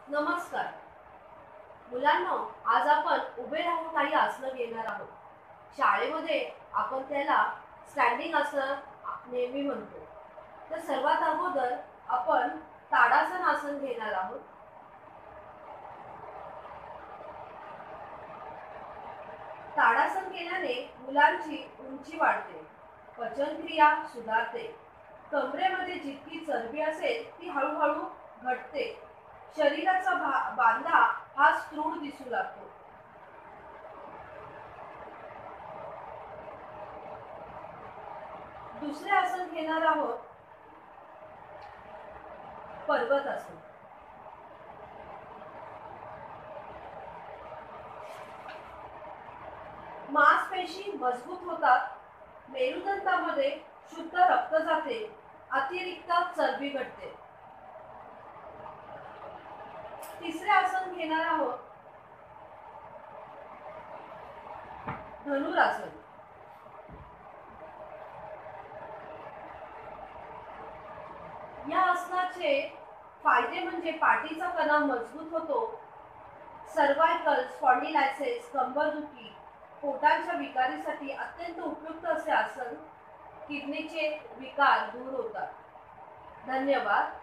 नमस्कार मुलांनो, आज आपण उभे राहून काही आसनं घेणार आहोत. शाळेमध्ये आपण त्याला स्टँडिंग आसन नेहमी म्हणतो. तर सर्वात अगोदर आपण ताडासन आसन घेणार आहोत. ताडासन केल्याने मुलांची उंची वाढते, पचनक्रिया सुधारते, कमरेमध्ये जितकी चरबी असेल ती हळूहळू घटते, शरीराचा बांधा हा स्थूळ दिसू लागतो. दुसरे आसन घेणार आहोत पर्वत आसन. मांसपेशी मजबूत होतात, मेरुदंडामध्ये शुद्ध रक्त जाते, अतिरिक्त चरबी घटते. तिसरे आसन घेणार आहोत धनुरासन. या आसनाचे फायदे म्हणजे पाठीचा कणा मजबूत होतो, सर्वायकल स्पॉन्डिलायसिस, कंबरदुखी, पोटाच्या विकारीसाठी अत्यंत उपयुक्त असे आसन. किडनीचे विकार दूर होतात. धन्यवाद.